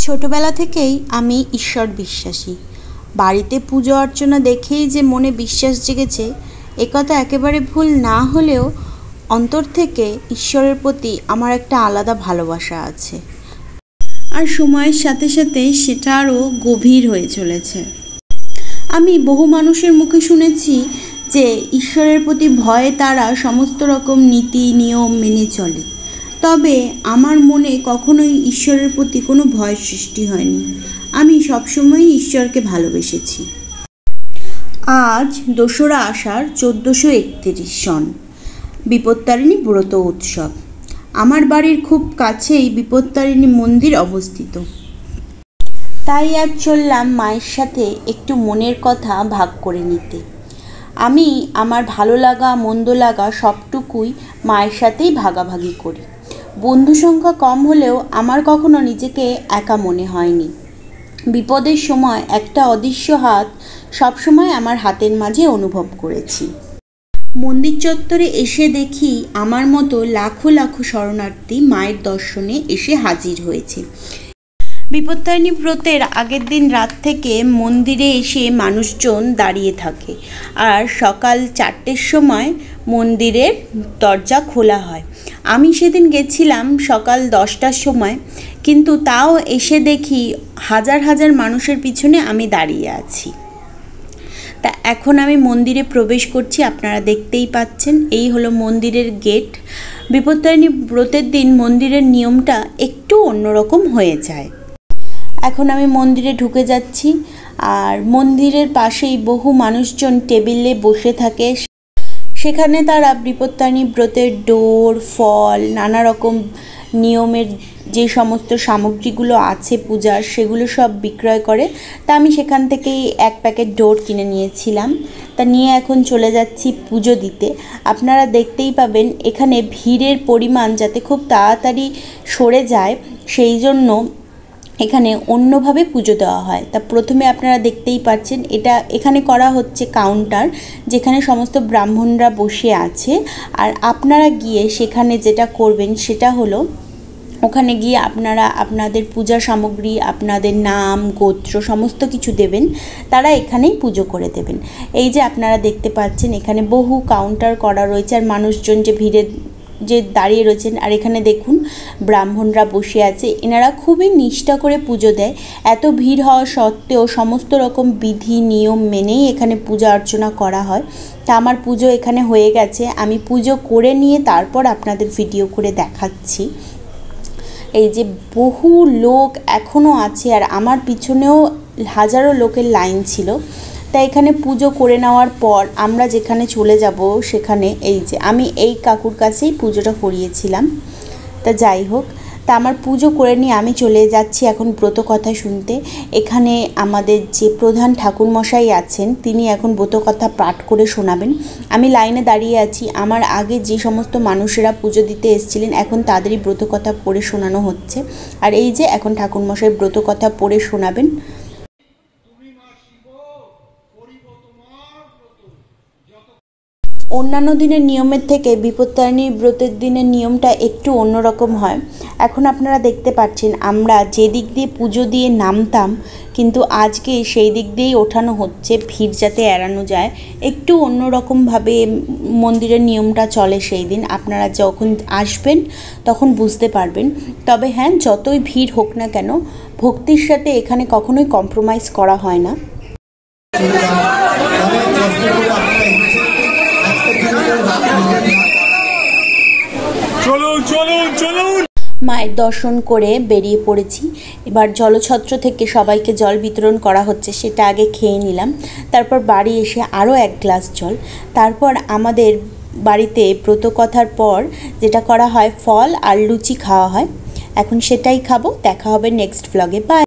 ছোটবেলা থেকেই আমি ঈশ্বর বিশ্বাসী। বাড়িতে পুজো অর্চনা দেখেই যে মনে বিশ্বাস জেগেছে একথা একেবারে ভুল না হলেও অন্তর থেকে ঈশ্বরের প্রতি আমার একটা আলাদা ভালোবাসা আছে, আর সময়ের সাথে সাথে সেটা আরও গভীর হয়ে চলেছে। আমি বহু মানুষের মুখে শুনেছি যে ঈশ্বরের প্রতি ভয়ে তারা সমস্ত রকম নীতি নিয়ম মেনে চলে, তবে আমার মনে কখনোই ঈশ্বরের প্রতি কোনো ভয় সৃষ্টি হয়নি। আমি সবসময়ই ঈশ্বরকে ভালোবেসেছি। আজ 2রা আষাঢ় 1431 সন, বিপত্তারিণী ব্রত উৎসব। আমার বাড়ির খুব কাছেই বিপত্তারিণী মন্দির অবস্থিত, তাই আজ চললাম মায়ের সাথে একটু মনের কথা ভাগ করে নিতে। আমি আমার ভালো লাগা মন্দ লাগা সবটুকুই মায়ের সাথেই ভাগাভাগি করি। বন্ধু সংখ্যা কম হলেও আমার কখনো নিজেকে একা মনে হয়নি। বিপদের সময় একটা অদৃশ্য হাত সবসময় আমার হাতের মাঝে অনুভব করেছি। মন্দির চত্বরে এসে দেখি আমার মতো লাখো লাখো শরণার্থী মায়ের দর্শনে এসে হাজির হয়েছে। বিপত্তারিণী ব্রতের আগের দিন রাত থেকে মন্দিরে এসে মানুষজন দাঁড়িয়ে থাকে, আর সকাল 4টের সময় মন্দিরের দরজা খোলা হয়। আমি সেদিন গেছিলাম সকাল 10টার সময়, কিন্তু তাও এসে দেখি হাজার হাজার মানুষের পিছনে আমি দাঁড়িয়ে আছি। তা এখন আমি মন্দিরে প্রবেশ করছি, আপনারা দেখতেই পাচ্ছেন। এই হলো মন্দিরের গেট। বিপত্তারিণী ব্রতের দিন মন্দিরের নিয়মটা একটু অন্যরকম হয়ে যায়। এখন আমি মন্দিরে ঢুকে যাচ্ছি, আর মন্দিরের পাশেই বহু মানুষজন টেবিলে বসে থাকে। সেখানে তারা বিপত্তারিণী ব্রতের ডোর, ফল, নানা রকম নিয়মের যে সমস্ত সামগ্রীগুলো আছে পূজার, সেগুলো সব বিক্রয় করে। তা আমি সেখান থেকেই এক প্যাকেট ডোর কিনে নিয়েছিলাম। তা নিয়ে এখন চলে যাচ্ছি পুজো দিতে। আপনারা দেখতেই পাবেন এখানে ভিড়ের পরিমাণ যাতে খুব তাড়াতাড়ি সরে যায়, সেই জন্য এখানে অন্যভাবে পুজো দেওয়া হয়। তা প্রথমে আপনারা দেখতেই পাচ্ছেন এখানে করা হচ্ছে কাউন্টার, যেখানে সমস্ত ব্রাহ্মণরা বসে আছে। আর আপনারা গিয়ে সেখানে যেটা করবেন সেটা হলো, ওখানে গিয়ে আপনারা আপনাদের পূজা সামগ্রী, আপনাদের নাম, গোত্র সমস্ত কিছু দেবেন, তারা এখানেই পুজো করে দেবেন। এই যে আপনারা দেখতে পাচ্ছেন এখানে বহু কাউন্টার করা রয়েছে, আর মানুষজন যে ভিড়ে যে দাঁড়িয়ে রয়েছেন, আর এখানে দেখুন ব্রাহ্মণরা বসে আছে। এনারা খুবই নিষ্ঠা করে পুজো দেয়। এত ভিড় হওয়া সত্ত্বেও সমস্ত রকম বিধি নিয়ম মেনেই এখানে পূজা অর্চনা করা হয়। তা আমার পুজো এখানে হয়ে গেছে, আমি পুজো করে নিয়ে তারপর আপনাদের ভিডিও করে দেখাচ্ছি। এই যে বহু লোক এখনও আছে, আর আমার পিছনেও হাজারো লোকের লাইন ছিল। তাই এখানে পুজো করে নেওয়ার পর আমরা যেখানে চলে যাব সেখানে, এই যে আমি এই কাকুর কাছেই পুজোটা করিয়েছিলাম। তা যাই হোক, তা আমার পুজো করে নিয়ে আমি চলে যাচ্ছি এখন ব্রত কথা শুনতে। এখানে আমাদের যে প্রধান ঠাকুরমশাই আছেন, তিনি এখন ব্রত কথা পাঠ করে শোনাবেন। আমি লাইনে দাঁড়িয়ে আছি। আমার আগে যে সমস্ত মানুষেরা পুজো দিতে এসেছিলেন, এখন তাদেরই ব্রত কথা পড়ে শোনানো হচ্ছে। আর এই যে এখন ঠাকুরমশাই ব্রত কথা পড়ে শোনাবেন। অন্যান্য দিনের নিয়মের থেকে বিপত্তারিণী ব্রতের দিনের নিয়মটা একটু অন্যরকম হয়। এখন আপনারা দেখতে পাচ্ছেন আমরা যে দিক দিয়ে পুজো দিয়ে নামতাম, কিন্তু আজকে সেই দিক দিয়েই ওঠানো হচ্ছে, ভিড় যাতে এড়ানো যায়। একটু অন্যরকমভাবে মন্দিরের নিয়মটা চলে সেই দিন। আপনারা যখন আসবেন তখন বুঝতে পারবেন। তবে হ্যাঁ, যতই ভিড় হোক না কেন, ভক্তির সাথে এখানে কখনোই কম্প্রোমাইজ করা হয় না। মায়ের দর্শন করে বেরিয়ে পড়েছি। এবার জলছত্র থেকে সবাইকে জল বিতরণ করা হচ্ছে, সেটা আগে খেয়ে নিলাম। তারপর বাড়ি এসে আরও 1 গ্লাস জল। তারপর আমাদের বাড়িতে ব্রতকথার পর যেটা করা হয়, ফল আর লুচি খাওয়া হয়। এখন সেটাই খাবো। দেখা হবে নেক্সট ব্লগে। বাই।